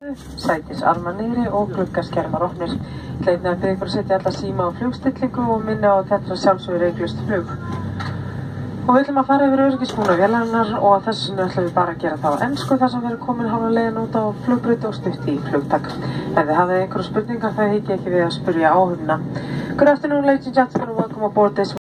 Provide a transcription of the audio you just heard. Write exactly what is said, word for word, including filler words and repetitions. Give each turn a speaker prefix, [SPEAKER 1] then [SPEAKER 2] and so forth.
[SPEAKER 1] Sætisarmar niðri og gluggaskermar opnir. Leitna að byrja ykkur að setja alla síma á flugstillingu og minna á að þetta sjálfsögur reiklust flug. Og við ætlum að fara yfir öryggisbúnað vélarinnar og að þessu ætlum við bara að gera það á ensku þar sem við erum komin hálfa leiðin út á flugbraut og stutt í flugtak. Ef þið hafið einhverju spurningar þá hygg ég ekki við að spyrja áhugna. Good afternoon, ladies and gentlemen, and welcome aboard this